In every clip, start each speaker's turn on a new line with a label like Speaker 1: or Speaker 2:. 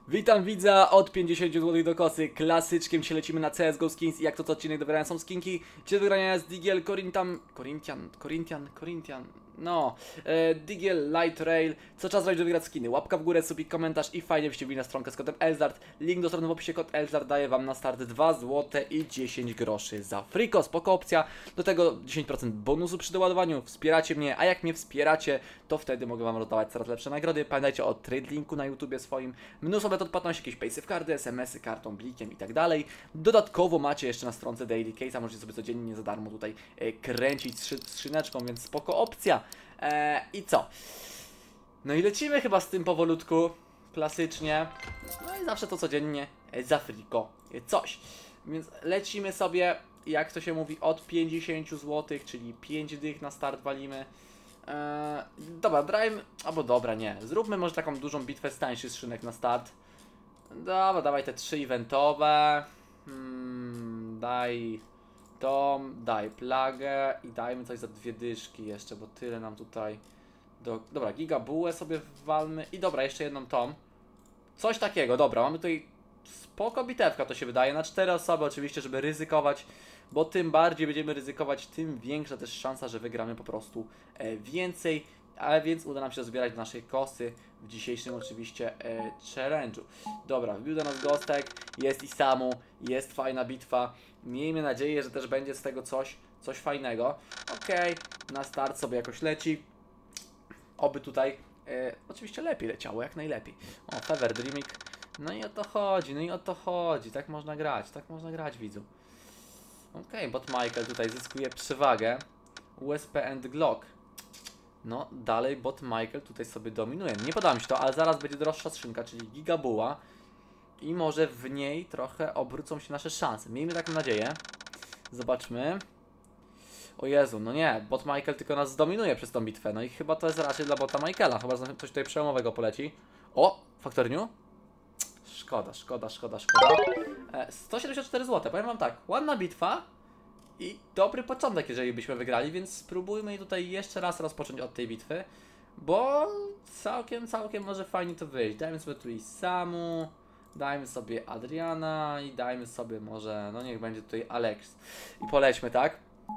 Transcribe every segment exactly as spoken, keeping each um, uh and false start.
Speaker 1: Witam widza od pięćdziesięciu złotych do kosy. Klasyczkiem się lecimy na C S G O Skins i jak to co odcinek do wygrania są skinki. Dzisiaj do wygrania jest Digiel, Corintham, Corinthian, Corinthian, Corinthian, no, e, Digiel, Light Rail. Co czas robić, żeby wygrać skiny? Łapka w górę, subik, komentarz i fajnie byście wbili na stronkę z kodem Elzard. Link dostępny w opisie, kod Elzard daje wam na start dwa złote i dziesięć groszy za friko, spoko opcja. Do tego dziesięć procent bonusu przy doładowaniu, wspieracie mnie, a jak mnie wspieracie, to wtedy mogę wam rozdawać coraz lepsze nagrody. Pamiętajcie o trade linku na YouTubie swoim, mnóstwo metod płatności, jakieś paysy w karty, es em esy, kartą, blikiem i tak dalej. Dodatkowo macie jeszcze na stronce Daily Case'a, możecie sobie codziennie za darmo tutaj e, kręcić skrzy skrzyneczką, więc spoko opcja. E, I co? No i lecimy chyba z tym powolutku, klasycznie. No i zawsze to codziennie e, za friko e, coś. Więc lecimy sobie, jak to się mówi, od pięćdziesięciu złotych, czyli pięć dych na start walimy. Eee, dobra, drajmy, albo dobra, nie. Zróbmy może taką dużą bitwę z tańszych skrzynek na start. Dobra, dawaj te trzy eventowe. Hmm, daj tom, daj plagę i dajmy coś za dwie dyszki jeszcze, bo tyle nam tutaj. Do... Dobra, gigabułę sobie walmy i dobra, jeszcze jedną tom. Coś takiego, dobra, mamy tutaj spoko bitewka, to się wydaje, na cztery osoby oczywiście, żeby ryzykować, bo tym bardziej będziemy ryzykować, tym większa też szansa, że wygramy po prostu e, więcej, ale więc uda nam się zbierać do naszej kosy w dzisiejszym oczywiście e, challenge'u. Dobra, wbił do nas Gostek, jest i Samu, jest fajna bitwa, miejmy nadzieję, że też będzie z tego coś, coś fajnego. Okej, okay, na start sobie jakoś leci, oby tutaj e, oczywiście lepiej leciało, jak najlepiej. O, Fever Dreaming. No i o to chodzi, no i o to chodzi, tak można grać, tak można grać, widzu. Okej, okay, bot Michael tutaj zyskuje przewagę. U S P and Glock. No, dalej bot Michael tutaj sobie dominuje. Nie podoba mi się to, ale zaraz będzie droższa skrzynka, czyli gigabuła. I może w niej trochę obrócą się nasze szanse. Miejmy taką nadzieję. Zobaczmy. O Jezu, no nie, bot Michael tylko nas zdominuje przez tą bitwę. No i chyba to jest raczej dla bota Michaela, chyba że coś tutaj przełomowego poleci. O, Factor New? Szkoda, szkoda, szkoda, szkoda. E, sto siedemdziesiąt cztery złote, powiem wam tak, ładna bitwa i dobry początek, jeżeli byśmy wygrali, więc spróbujmy tutaj jeszcze raz rozpocząć od tej bitwy, bo całkiem, całkiem może fajnie to wyjść. Dajmy sobie tu i Samu, dajmy sobie Adriana i dajmy sobie może, no niech będzie tutaj Alex. I polećmy, tak?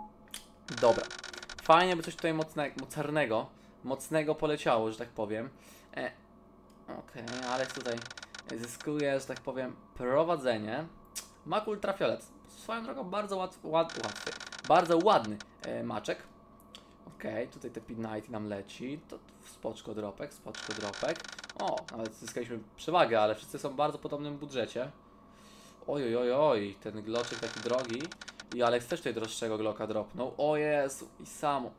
Speaker 1: Dobra. Fajnie by coś tutaj mocne, mocarnego, mocnego poleciało, że tak powiem. E, Okej, okay, Alex tutaj zyskuje, że tak powiem, prowadzenie. Mak ultrafiolet. Swoją drogą bardzo łatwy, ład, łatwy. Bardzo ładny e, maczek. Okej, okay, tutaj te Midnight nam leci. To spoczko dropek, spoczko dropek. O, nawet zyskaliśmy przewagę, ale wszyscy są w bardzo podobnym budżecie. Oj, oj, oj, oj, ten gloczek taki drogi. I Alex też tutaj droższego glocka dropnął. O Jezu, i samo.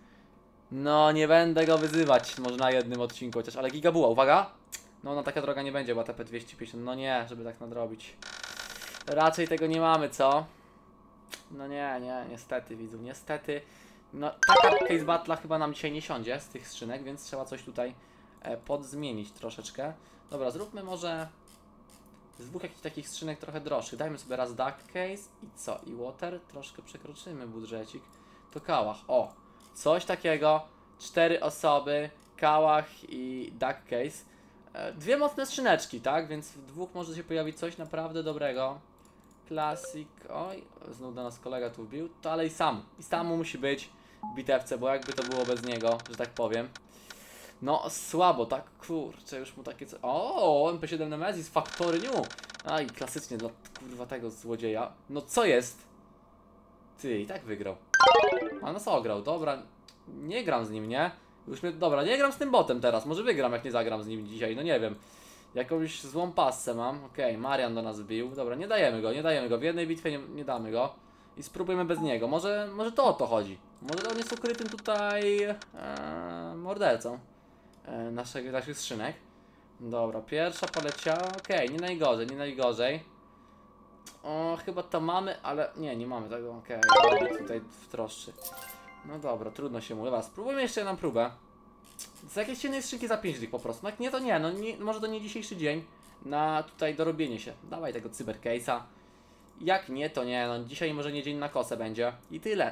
Speaker 1: No, nie będę go wyzywać, może na jednym odcinku chociaż, ale gigabuła, uwaga! No, no taka droga nie będzie, bo T P dwieście pięćdziesiąt, no nie, żeby tak nadrobić. Raczej tego nie mamy, co? No nie, nie, niestety widzu, niestety. No, taka case battle'a chyba nam dzisiaj nie siądzie z tych skrzynek, więc trzeba coś tutaj e, podzmienić troszeczkę. Dobra, zróbmy może z dwóch jakichś takich skrzynek trochę droższych. Dajmy sobie raz duck case i co? I water, troszkę przekroczymy budżecik. To kałach, o! Coś takiego, cztery osoby, kałach i duck case. Dwie mocne skrzyneczki, tak? Więc w dwóch może się pojawić coś naprawdę dobrego. Classic, oj, znów do nas kolega tu wbił. To ale i sam, i Samu musi być w bitewce, bo jakby to było bez niego, że tak powiem. No, słabo, tak? Kurczę, już mu takie co... O, M P siedem Nemesis, Factory New. A i klasycznie dla kurwa tego złodzieja. No co jest? Ty, i tak wygrał. A nas ograł, dobra. Nie gram z nim, nie? Już mnie, dobra, nie gram z tym botem teraz, może wygram jak nie zagram z nim dzisiaj, no nie wiem. Jakąś złą passę mam, okej, okay, Marian do nas wbił, dobra, nie dajemy go, nie dajemy go, w jednej bitwie nie, nie damy go. I spróbujmy bez niego, może, może to o to chodzi. Może on jest ukrytym tutaj e, mordercą e, naszych, naszych skrzynek. Dobra, pierwsza poleciała, okej, okay, nie najgorzej, nie najgorzej. O, chyba to mamy, ale nie, nie mamy tego, okej, okay, tutaj wtroszczy. No dobra, trudno się mówi. Spróbujmy jeszcze jedną próbę. Z jakiejś innej skrzynki za pięć dych po prostu. No jak nie, to nie, no nie, może to nie dzisiejszy dzień na tutaj dorobienie się. Dawaj tego cybercase'a. Jak nie, to nie, no dzisiaj może nie dzień na kosę będzie. I tyle.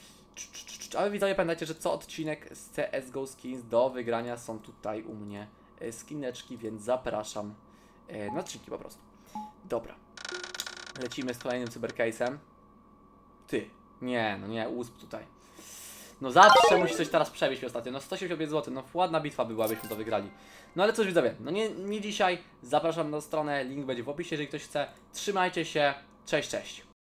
Speaker 1: Ale widzowie, pamiętajcie, że co odcinek z C S G O Skins do wygrania są tutaj u mnie skineczki, więc zapraszam. E, na odcinki po prostu. Dobra. Lecimy z kolejnym cybercase'em. Ty. Nie, no nie, U S P tutaj. No zawsze musi coś teraz przewieźć ostatnio. No sto siedemdziesiąt pięć złotych, no ładna bitwa by była, byśmy to wygrali. No ale cóż widzowie, no nie, nie dzisiaj. Zapraszam na stronę, link będzie w opisie, jeżeli ktoś chce. Trzymajcie się, cześć, cześć.